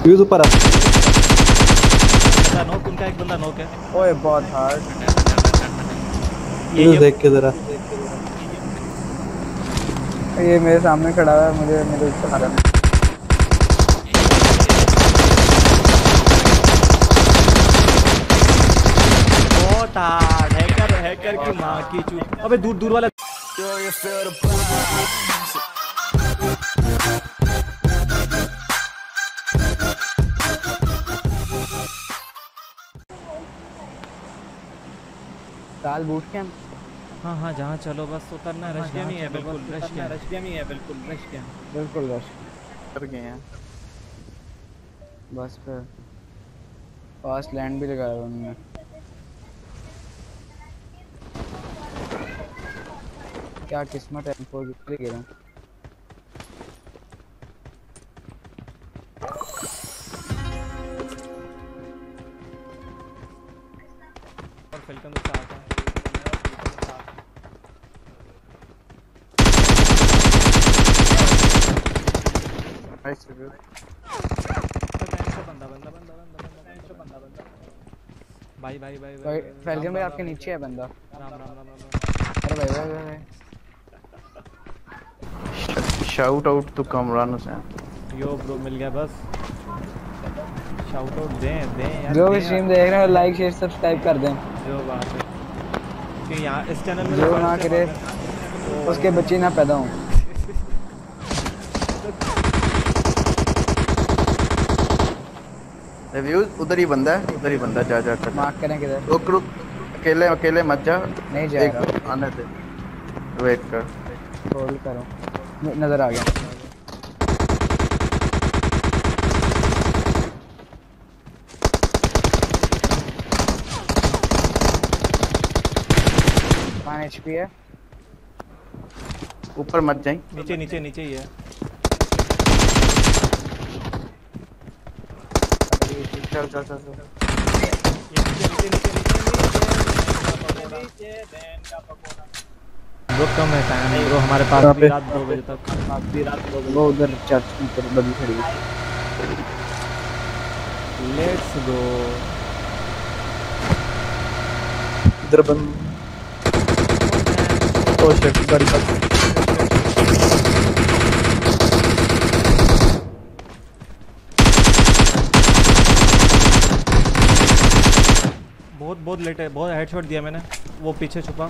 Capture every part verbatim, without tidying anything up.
Fuse ऊपर आ। बंदा knock, उनका एक बंदा नॉक है। ओए बहुत हार्ड। फ्यूज देख के जरा। ये मेरे सामने खड़ा है, मुझे मेरे ऊपर आ रहा है। बहुत हार्ड हैकर, हैकर की मां की चू। अबे दूर दूर वाला साल बूट कैंप। हाँ हाँ जहाँ चलो बस उतरना है। रश गेम ही है बिल्कुल, रश गेम रश गेम ही है बिल्कुल, रश गेम बिल्कुल रश कर गए हैं बस पे। फास्ट लैंड भी लगाया उन्होंने। क्या किस्मत है, फोर विक्ट्री गिरा। और फैल्कन तो साथ है। Nice review. बंदा बंदा बंदा बंदा बंदा बंदा बंदा भाई भाई भाई भाई फैल्कन भाई आपके नीचे है बंदा। राम राम राम राम। अरे भाई भाई भाई shout out to Kamran Hussain. Yo bro मिल गया बस। शाउट आउट दें दें यार। जो भी स्ट्रीम देख रहे हैं लाइक शेयर सब्सक्राइब कर दें। जो बात है कि यहाँ इस चैनल में जो ना करे उसके बच्चे ना पैदा हों। रिव्यूज उधर ही बंदा है, उधर ही बंदा जा जा कर मार्क करें किधर। रुक रुक, अकेले अकेले मत जा। नहीं जा एक रहा, आने दे, वेट कर। होल्ड करो। नजर आ गया। पाँच एचपी है। ऊपर मत जाई, नीचे नीचे नीचे ही है। चल चल चल चल। ब्रो कम है टाइम ब्रो हमारे पास भी रात दो बजे तक। आधी रात को वो उधर चर्च में ऊपर बड़ी खड़ी है। Let's go. इधर बंद। ओ शिट गाड़ी का। बहुत बहुत लेट है, बहुत हेडशॉट दिया मैंने। वो पीछे छुपा।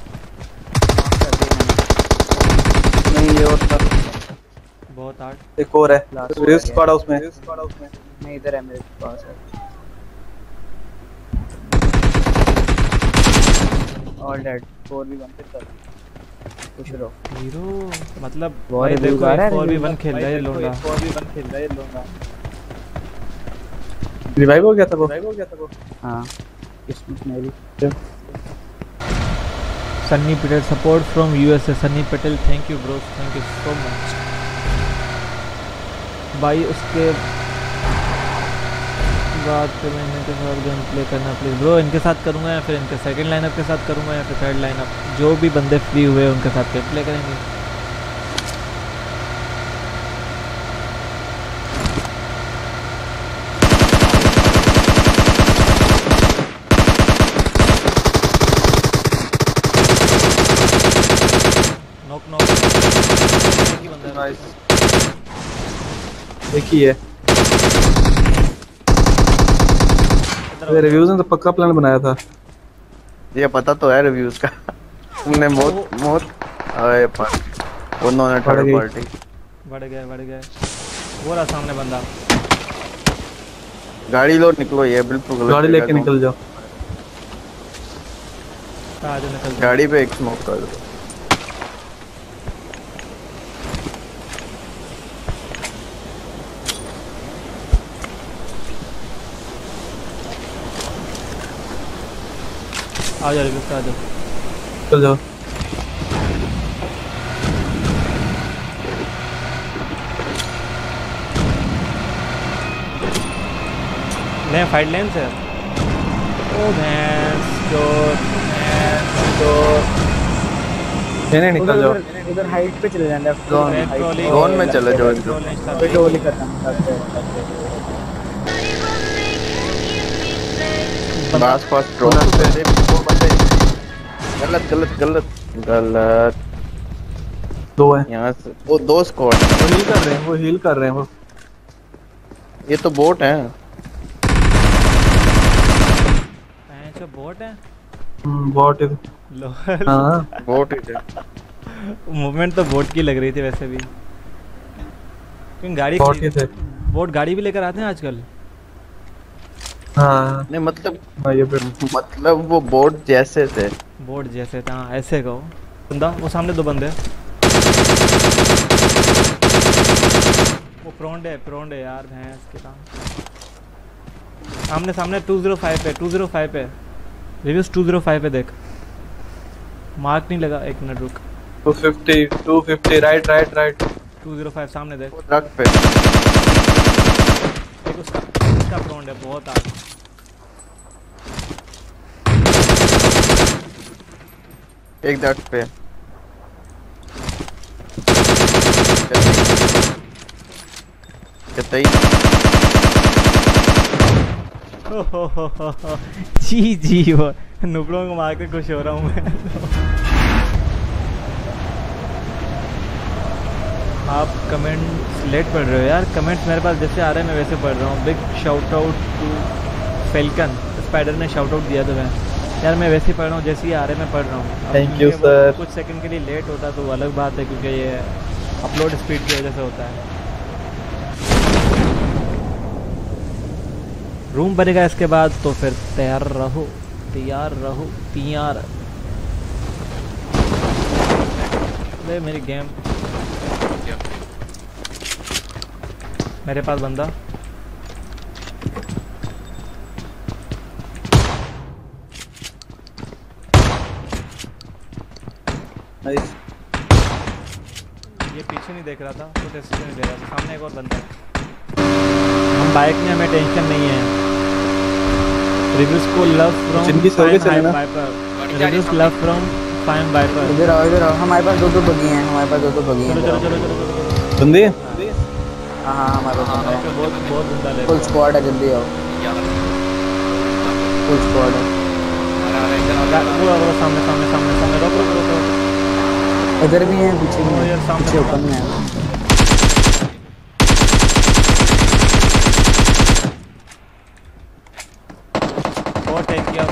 नहीं ये और था। बहुत हार्ड। एक और है। रिस्क पड़ा उसमें। नहीं इधर है मेरे पास है। All dead. Four v one पे चल कुछ रो हीरो मतलब भाई देखो फोर वी वन खेल रहा है लोंडा। फोर वी वन खेल रहा है लोंडा। रिवाइव हो गया था वो। रिवाइव हो गया था वो। हां किस्मत मेरी। Sunny Patel support from USA. Sunny Patel thank you bro, thank you so much भाई। उसके बाद फिर मैं इनके साथ गेम प्ले करना प्लीज़ ब्रो। इनके साथ करूँगा या फिर इनके सेकंड लाइनअप के साथ करूँगा या फिर थर्ड लाइनअप। जो भी बंदे फ्री हुए उनके साथ गेम प्ले करेंगे। Knock knock nice. देखिए रिव्यूज ने तो पक्का प्लान बनाया था। ये पता तो है रिव्यूज का। तुमने बहुत बहुत अरे पर उन्होंने थर्ड पार्टी बढ़ गए बढ़ गए। वो रहा सामने बंदा। गाड़ी लो निकलो, ये बिल्कुल गाड़ी लेके निकल जाओ। आ जाओ निकल। गाड़ी पे एक स्मोक कर दो। आ जाओ रिव्यू आ जाओ। चल जाओ। ले फाइट लेन से। ओ भैंस जो तो नहीं निकल जाओ। उधर हाइट पे चले जाना। जोन में चले जाओ। पेट्रोल ही करना बंदा पास पास ड्रॉप पे वो बंदे गलत गलत गलत गलत दो है। यहाँ से वो दो स्क्वाड वो हील कर रहे हैं, वो हील कर रहे हैं वो। ये तो बोट है। अच्छा बोट है। हम्म बॉट है। लो हाँ बोट ही है। मूवमेंट तो बोट की लग रही थी वैसे भी। क्यों गाड़ी बॉट ही थे। बोट गाड़ी भी लेकर आते हैं आजकल। हाँ नहीं मतलब हाँ, ये फिर मतलब वो बोट जैसे थे। बोट जैसे था ऐसे कहो। बंदा वो सामने दो बंदे। वो प्रोंड है प्रोंड है यार भैंस के काम। सामने सामने टू ज़ीरो फाइव पे टू ज़ीरो फाइव पे रिव्यूज टू ज़ीरो फाइव पे देख। मार्क नहीं लगा एक मिनट रुक। Two fifty two fifty right right right two zero five सामने देख। वो ट्रक पे एक उसका उसका प्रोंड है बहुत आगे। एक ट्रक पे कितनी जी जी वो नुबड़ों को मार के खुश हो रहा हूँ मैं। आप कमेंट्स लेट पढ़ रहे हो यार। कमेंट्स मेरे पास जैसे आ रहे हैं मैं वैसे पढ़ रहा हूँ। Big shout out to falcon spider ने शाउट आउट दिया तो मैं यार मैं वैसे ही पढ़ रहा हूँ जैसे ही आ रहे मैं पढ़ रहा हूँ। Thank you, sir. कुछ सेकंड के लिए लेट होता तो वो अलग बात है क्योंकि ये अपलोड स्पीड की वजह से होता है। रूम बनेगा इसके बाद तो फिर तैयार रहो तैयार रहो तैयार। अरे मेरी गेम मेरे पास बंदा नाइस। ये पीछे नहीं देख रहा था तो टेस्ट नहीं दे रहा था। सामने एक और बंदा है। हम बाइक में हमें टेंशन नहीं है। रिव्यूज को लव फ्रॉम जिनकी सर्विस है ना reviews love from fine viper. इधर आओ इधर आओ। हमारे पास दो दो बगी हैं हमारे पास दो दो बगी हैं। चलो चलो चलो चलो चलो। बंदे हाँ हाँ हमारे पास हाँ, तो बहुत बहुत बंदा ले फुल स्क्वाड है। जल्दी आओ फुल स्क्वाड है। वो वो सामने सामने सामने सामने रोक रोक रोक रोक। इधर भी हैं पीछे भी ओ हैं यार, सामने पीछे सामने। ओपन में है। बहुत टाइम किया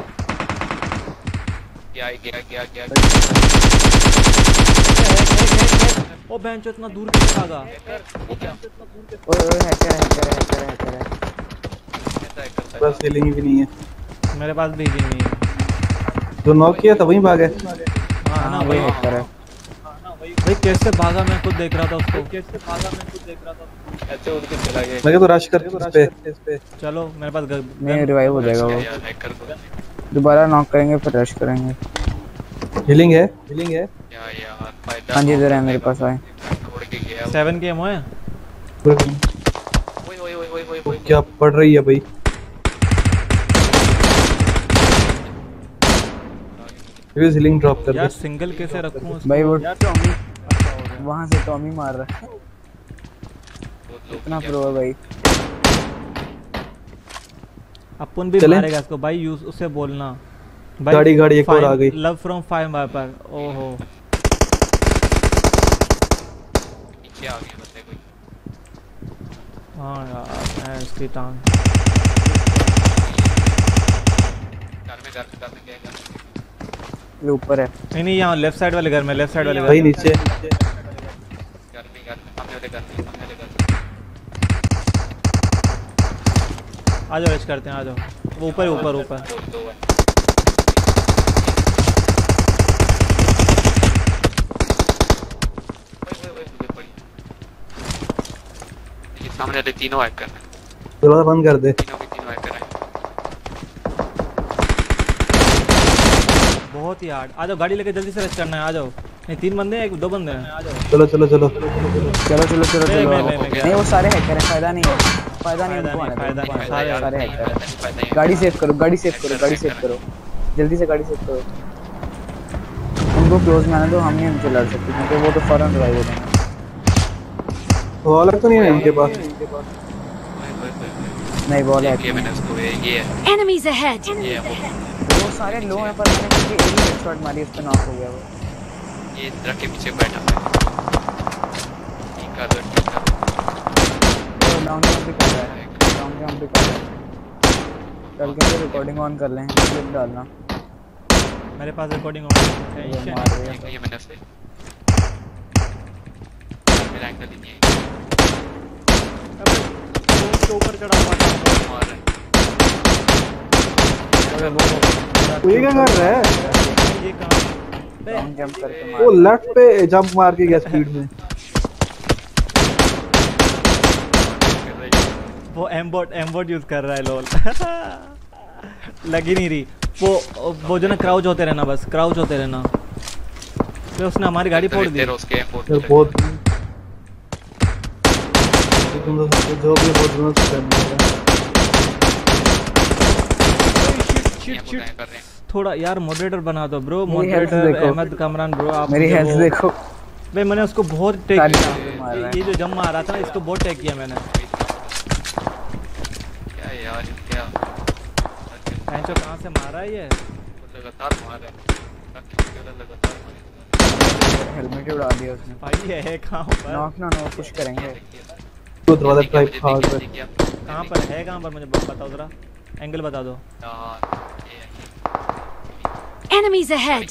क्या क्या क्या क्या ओ बेंच इतना दूर कैसे भागा। ओए ओए हैकर हैकर हैकर हैकर है। बस हीलिंग भी नहीं है। मेरे पास भी नहीं है। जो नॉक किया था वहीं भागे। हाँ ना हाँ वही वही हैकर है। भाई कैसे भागा मैं खुद देख रहा था उसको। कैसे भागा मैं खुद देख रहा था। ऐसे उड़ के चला गया लगे तो रश कर इस पे इस पे। चलो मेरे पास ग- नहीं रिवाइव हो जाएगा वो। यार हैकर को दोबारा नॉक करेंगे फिर रश करेंगे। हीलिंग है हीलिंग है। क्या यार फायदा हाँ जी इधर है मेरे पास आए। छोड़ के गया सेवन के एमओ है। ओए ओए ओए ओए ओए ओए क्या पड़ रही है भाई। हीलिंग ड्रॉप कर यार दे। सिंगल कैसे रखूं उसको? भाई वो यार टॉमी वहाँ से टॉमी मार रहा है। इतना प्रो है भाई। अपन भी चलें? मारेगा इसको भाई। यूज उससे बोलना भाई। गाड़ी गाड़ी एक और आ गई। Love from five viper. ओहो पीछे आ गया बंदे कोई हाँ यार मैं इसकी टांग। घर में घर में घर में क्या घर ये ऊपर है। नहीं नहीं यहाँ लेफ्ट साइड वाले घर में लेफ्ट साइड वाले घर भाई में। नीचे घर में घर में सामने वाले घर में सामने वाले घर आ जाओ रेस्ट करते हैं आ जाओ। वो ऊपर ऊपर ऊपर दो दो है ओए ओए ओए मुझे पड़ी ये सामने वाले तीनों हैकर हैं दरवाजा बंद कर दे। तीनों के तीनों हैकर हैं बहुत ही हार्ड। आ जाओ गाड़ी लेके जल्दी से रेस्ट करना है। आ जाओ। नहीं तीन बंदे हैं एक दो बंदे हैं। आ जाओ। चलो चलो चलो। चलो चलो चलो मैं- चलो। मैं- मैं- मैं गया। नहीं वो सारे हैकर हैं। फायदा नहीं है फायदा नहीं फायदा उनको नहीं, आने दो, फायदा उनको नहीं, आने दो, सारे सारे नहीं, हैकर हैं। फायदा नहीं, फायदा नहीं। गाड़ी सेव करो गाड़ी सेव करो गाड़ी सेव करो जल्दी से गाड़ी सेव करो। उनको क्लोज में आने दो। हम नहीं उनसे लड़ सकते क्योंकि वो तो फौरन रिवाइव हो जाएंगे। वो अलग तो नहीं है इनके पास। ओए ओए ओए नहीं बॉल है। ये मैंने उसको ये ये है Enemies ahead! ये है वो वो सारे लो हैं पर मैंने उसकी एक ही हेडशॉट मारी, उस पे नॉक हो गया वो। ये ट्रक के पीछे बैठा है। ठीक कर दो ठीक कर दो। वो लॉन्ग जंप भी कर रहा है, लॉन्ग जंप भी कर रहा है। कल के लिए रिकॉर्डिंग ऑन कर लें, क्लिप डालना। मेरे पास रिकॉर्डिंग होगी। ये मार रहे हैं। ये ये मैंने से मेरा एंगल ही नहीं है। अबे वो उसके ऊपर चढ़ा हुआ था। मार रहा है। अरे वो ये क्या कर रहा है? ये कहां बे लॉन्ग जंप करके मार वो लेफ्ट पे जंप मार के गया स्पीड में। वो एमबॉट एमबॉट यूज कर रहा है लोल। लगी नहीं रही वो वो जो ना क्राउच होते रहना, बस क्राउच होते रहना। तो उसने हमारी गाड़ी फोड़ दी। तेरे उसके एयरपोर्ट यार बहुत तुम तो जो भी बहुत जुनून से करने वाला है। शिट शिट कर रहे हैं। थोड़ा यार मॉडरेटर बना दो ब्रो। मेरी health मॉडरेटर देखो। अहमद कमरान ब्रो, आप मेरी मुझे हेल्थ वो- देखो। भाई मैंने उसको बहुत टेक सारी किया। टांगें मार रहा है। ये जो जम मार रहा था ना, इसको बहुत टेक किया मैंने। क्या यार क्या पैंचो कहां से मारा है ये? लगातार मार रहा है। लगातार मार हेलमेट उड़ा दिया उसने। भाई ये है कहां पर? नॉक ना नो पुश करेंगे। तो दरवाजा ड्राइव फाड़ रहा है। कहां पर है? कहां पर मुझे बताओ जरा, एंगल बता दो। Enemies ahead!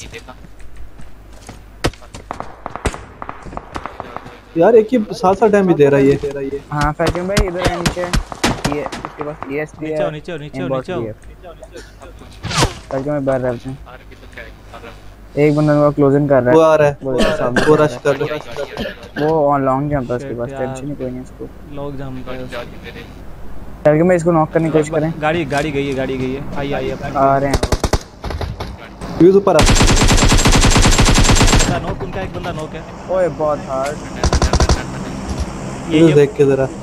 यार एक ही साथ साथ डैमेज दे रहा है ये। हाँ फैजम भाई इधर है नीचे। ये इसके पास ईएसपी नीचे है। हो, नीचे हो, नीचे हो, एम्बॉट नीचे हो। भी है। फैजम में बाहर रहते हैं। आर भी तो क्या कर रहा है। एक बंदा वो क्लोजिंग कर रहा वो है। आ रहा है, वो सामने वो रश कर रहा है। वो ऑन लॉन्ग जंप है उसके पास, यार। टेंशन ही कोई नहीं उसको। लोग जम गए। फैजम में इसको नॉक करने की कोशिश करें। गाड़ी गाड़ी गई है, गाड़ी गई है। आइए आइए आ रहे हैं वो। फ्यूज ऊपर आ। बंदा नॉक, उनका एक बंदा नॉक है। ओए बहुत हार्ड। ये फ्यूज ये देख के जरा।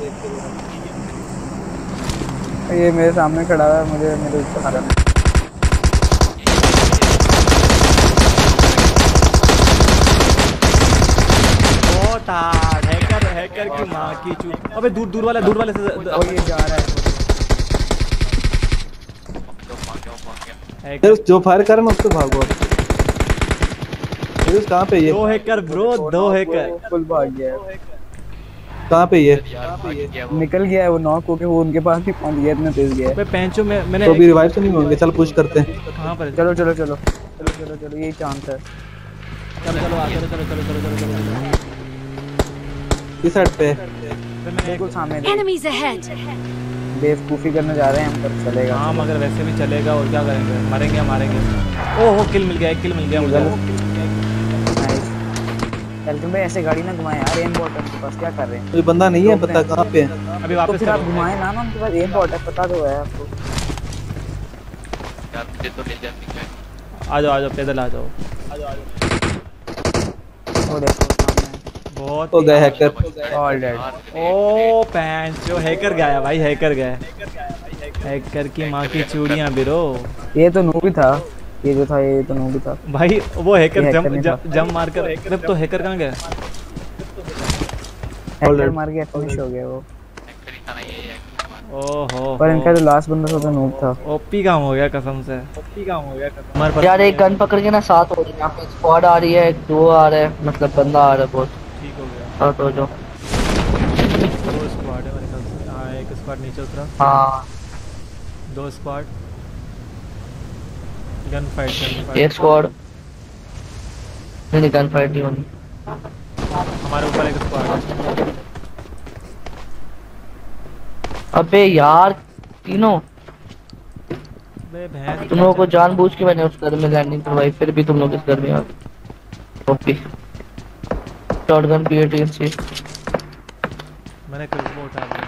ये मेरे सामने खड़ा है, मुझे मेरे ऊपर मारा है। बहुत हार्ड हैकर हैकर की मां की चू। अबे दूर दूर वाला दूर वाले से ओ ये जा रहा है। हैकर जो फायर कर रहा है ना उससे भागो। फ्यूज कहाँ पे ये? दो हैकर ब्रो, दो हैकर। फुल भाग गया है। कहाँ पे ये? निकल गया है वो, नॉक होके वो उनके पास भी पहुंच गया, इतना तेज गया है। अबे पेंचो में मैंने तो भी रिवाइव तो नहीं होंगे। चल पुश करते हैं। कहां पर? चलो चलो चलो चलो चलो चलो यही चांस है। चलो चलो आ, चलो चलो चलो चलो चलो चलो। इस साइड पे अबे मैंने बिल्कुल सामने Enemies ahead! बेवकूफी करने जा रहे हैं हम, पर चलेगा। हाँ मगर वैसे भी चलेगा और क्या करेंगे, मरेंगे मारेंगे। ओह किल मिल गया, एक किल मिल गया मुझे। नाइस। चल भाई ऐसे गाड़ी ना घुमाएं यार, एम बॉट है उनके पास, क्या कर रहे हैं? कोई बंदा नहीं है, पता कहाँ पे है। अभी तो वापस फिर आप करो। घुमाएं ना ना, उनके पास एम बॉट है, पता तो है आपको। यार मुझे तो ले जाती है। आ जाओ आ जाओ, पैदल आ जाओ। वो देखो सामने बहुत हो गए हैकर। All dead. ओ पैंचो हैकर गया भाई, हैकर गया। हैकर की माँ की चूड़ियां बिरो। ये तो नूब ही था, ये जो था ये तो नूब ही था भाई वो हैकर ये जम hacker नहीं था। जम जम मार कर। जब तो हैकर कहाँ गया? हैकर मार गया, फिनिश हो गया वो। ओहो पर इनका जो लास्ट बंदा था तो नूब था। ओपी काम हो गया कसम से, ओपी काम हो गया कसम। हमारे पास यार एक गन पकड़ के ना साथ हो रही है, यहाँ पे स्क्वाड आ रही है, एक दो आ रहा है, मतलब बंदा आ रहा है बहुत। ठीक हो गया। साथ हो जाओ। दो स्क्वाड है मेरे ख्याल से। हाँ एक स्क्वाड नीचे उतरा, हाँ दो स्क्वाड। गन फाइट गन एक फाइट। स्क्वाड नहीं, गन फाइट नहीं होनी। हमारे ऊपर एक स्क्वाड है। अबे यार तीनों बे भैंस तुम लोगों को जानबूझ के मैंने उस घर में लैंडिंग करवाई, फिर भी तुम लोग इस घर में आ गए। ओके शॉटगन पीएटी से मैंने क्रिस्बो उठा लिया।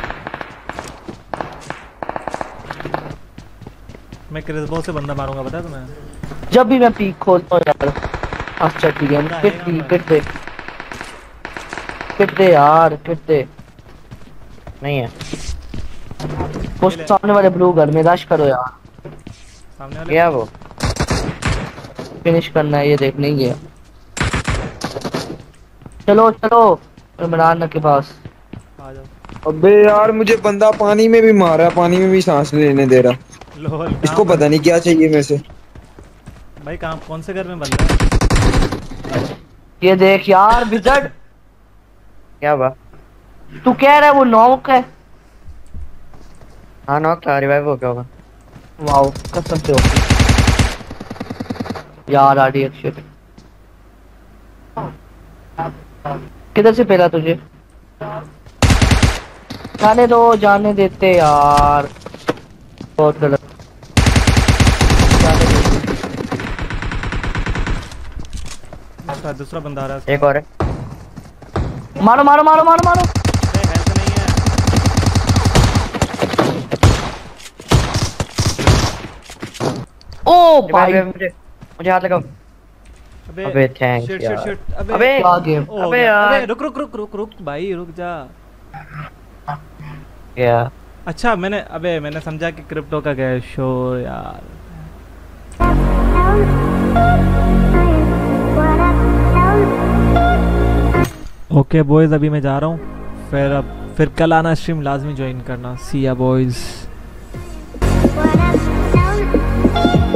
मैं क्रिस्बो से बंदा मारूंगा, पता है तुम्हें? जब भी मैं पीक खोलता हूँ यार। अच्छा ठीक है, पिट दी पिट दे पिट दे यार, पिट दे। नहीं है उस सामने वाले ब्लू घर में, रश करो यार। सामने वाले गया वो, फिनिश करना है, ये देख नहीं गया। चलो चलो इमरान के पास। आ जाओ। अबे यार मुझे बंदा पानी में भी मार रहा है, पानी में भी सांस नहीं लेने दे रहा। लोल इसको पता नहीं क्या चाहिए मेरे से। भाई कहाँ कौन से घर में बंद है? ये देख यार विजर्ड। क्या हुआ? तू कह रहा है वो नॉक है? हाँ नॉक था, रिवाइव हो गया होगा। वाओ कसम से होगी यार। आड़ी एक शिट। किधर से पहला तुझे? जाने दो, जाने देते यार, बहुत गलत। जाने देते। दूसरा दूसरा बंदा आ रहा है। एक और है। मारो मारो मारो मारो मारो। अरे हेल्थ नहीं है। ओ भाई रिवाइव मुझे मुझे हाथ लगाओ। अबे अबे थैंक्स शिट यार। Shit shit. अबे अबे क्या गेम। ओ, हो अबे गया। यार। अबे रुक रुक रुक रुक रुक भाई रुक जा। क्या? अच्छा मैंने अबे मैंने समझा कि क्रिप्टो का गया शो यार। ओके बॉयज अभी मैं जा रहा हूँ, फिर अब फिर कल आना स्ट्रीम लाजमी ज्वाइन करना। सी या बॉयज।